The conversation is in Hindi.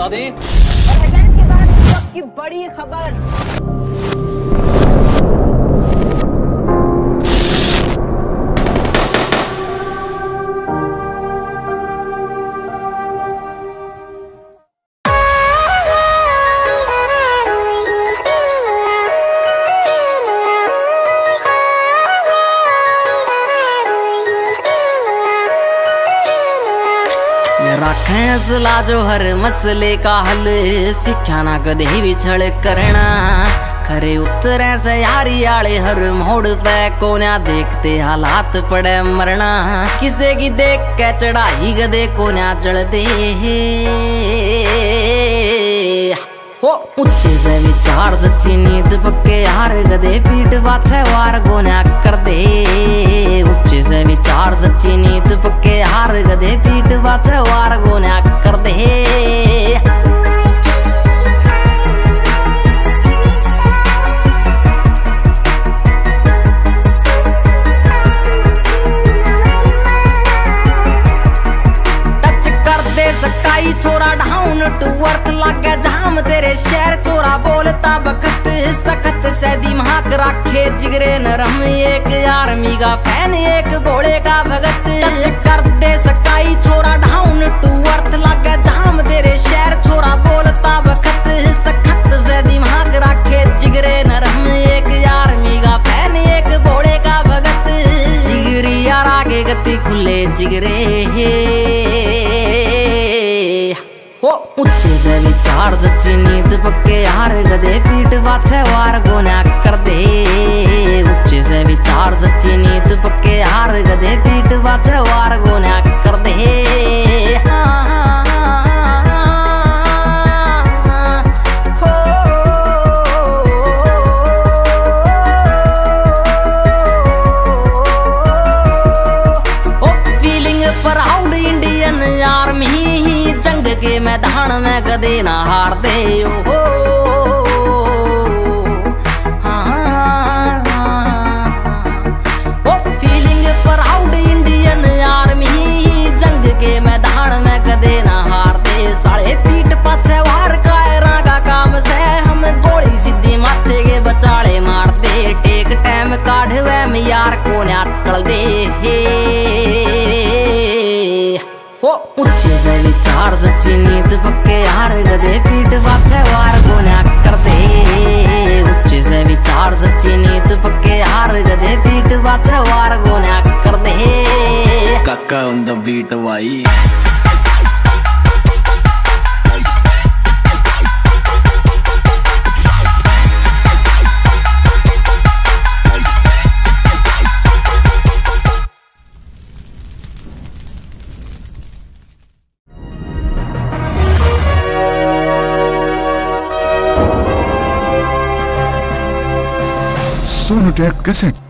दें। और हेडलाइंस के बाद इस वक्त की बड़ी खबर। रखें असला जो हर मसले का हल, सिक्ख्या ना कदे विछड़ करना। खरे उतरे से यारी आले हर मोड़ पे कोन्या देखते हालात पड़े मरना। किसे की देख के चढ़ाई गदे कोन्या चढ़ दे हो। ऊंचे से विचार सच्ची नींद पक्के हार गदे पीठ पाछे वार गोन्या कर दे। ऊंचे से विचार सच्ची नींद पक्के हार गदे पीठ पाछे वार गोन्या कर दे। सकाई छोरा डाउन टू अर्थ लागे जाम तेरे शहर चोरा बोलता बखत सखत से दिमाग रखे जिगरे नरम। एक आर्मी का फैन एक भोले का भगत। टच कर दे सकाई छोरा डाउन टू अर्थ लागे जाम तेरे शहर चोरा बोलता बखत सखत से दिमाग रखे जिगरे नरम। एक आर्मी का फैन एक भोले का भगत। जिगरी यार आगे गति खुले जिगरे हो। ऊंचे से विचार सच्ची नींद पक्के हार गदे पीठ पाछे वार गोन्या कर दे। ऊंचे से विचार सच्ची नींद पक्के हार गदे पीठ पाछे वार गोन्या कर दे। फीलिंग प्राउड इंडियन आर्मी जंग के मैदान में कदे ना हार दे हो। फीलिंग प्राउड इंडियन आर्मी जंग के मैदान में कदे ना हार दे। साले पीठ पाछे वार कायरा का काम से हम गोली सीधी माथे के बचाले मार दे। टेक टाइम काढ़वे में यार को ना टल दे हो। ऊंचे से विचार सच्ची नींद पक्के हार गदे पीठ पाछे वार गोन्या कर दे। ऊंचे से विचार सच्ची नींद पक्के हार गदे पीठ पाछे वार गोन्या कर दे। काका ऑन द बीट भाई। Sonotech Cassette.